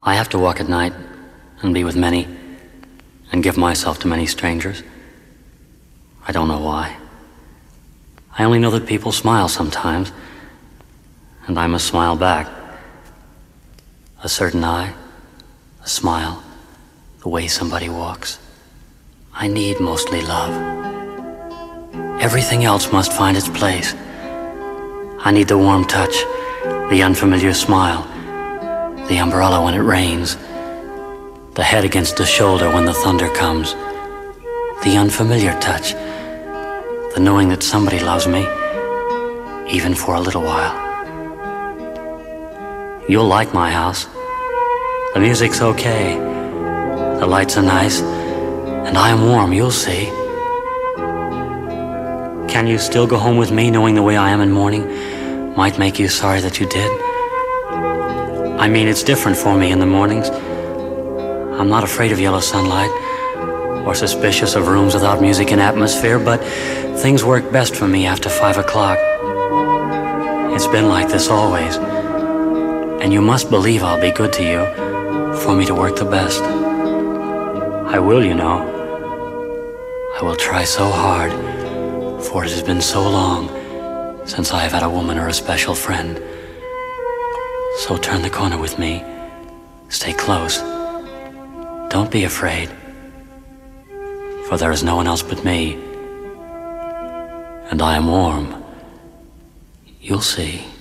I have to walk at night and be with many and give myself to many strangers. I don't know why. I only know that people smile sometimes, and I must smile back. A certain eye, a smile, the way somebody walks. I need mostly love. Everything else must find its place. I need the warm touch, the unfamiliar smile, the umbrella when it rains, the head against the shoulder when the thunder comes, the unfamiliar touch, the knowing that somebody loves me, even for a little while. You'll like my house. The music's okay, the lights are nice, and I am warm, you'll see. Can you still go home with me knowing the way I am in morning might make you sorry that you did? I mean, it's different for me in the mornings. I'm not afraid of yellow sunlight or suspicious of rooms without music and atmosphere, but things work best for me after 5 o'clock. It's been like this always, and you must believe I'll be good to you for me to work the best. I will, you know. I will try so hard, for it has been so long since I have had a woman or a special friend. So turn the corner with me. Stay close. Don't be afraid, for there is no one else but me, and I am warm. You'll see.